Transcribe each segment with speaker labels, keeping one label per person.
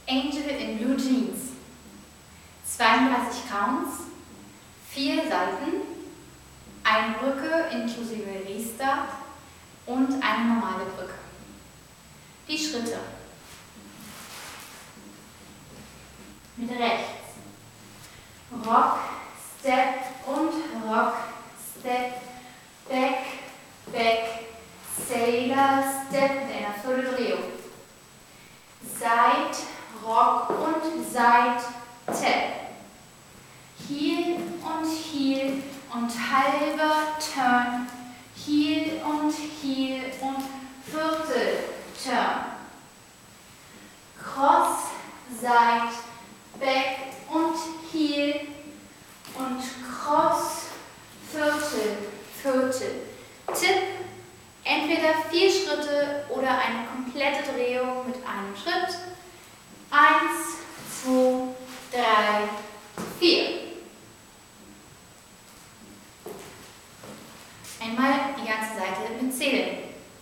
Speaker 1: Angel in Blue Jeans. 32 Counts, 4 Salten, eine Brücke inklusive Restart und eine normale Brücke. Die Schritte. Mit rechts. Rock, Step und Rock, Step, Back, Back, Sailor, Step mit einer Vierteldrehung. Side, Rock und Side, Tap. Heel und halber Turn, Heel und Viertel Turn. Cross, Side, Back und Heel und Cross, Viertel. Tipp, entweder 4 Schritte oder eine komplette Drehung mit einem Schritt. 1, 2, 3, 4. Einmal die ganze Seite mit Zählen.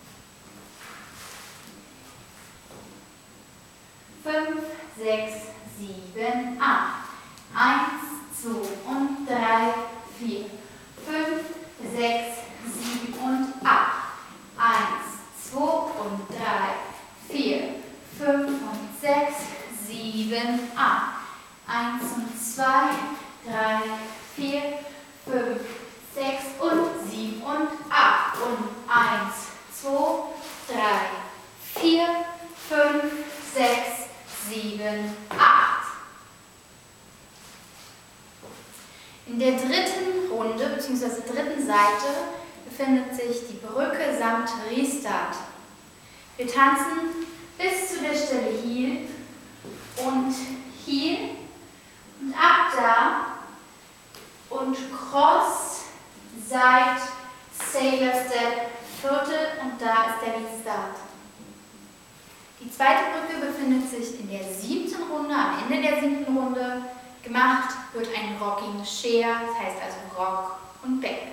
Speaker 1: 5, 6, 7, 8. 1, 2 und 3, 4. 5, 6, 7 und 8. 1, 2 und 3, 4. 5 und 6, 7, 8. 1 und 2, 3, 4, 5, 6 und 7 und 8. Und 1, 2, 3, 4, 5, 6, 7, 8. In der dritten Runde bzw. dritten Seite befindet sich die Brücke samt Restart. Wir tanzen bis zu der Stelle Heel und ab da und Cross, Side, Sailor Step, Viertel und da ist der Restart. Die zweite Brücke befindet sich in der 7. Runde, am Ende der 7. Runde. Gemacht wird ein Rocking Share, das heißt also Rock und Back.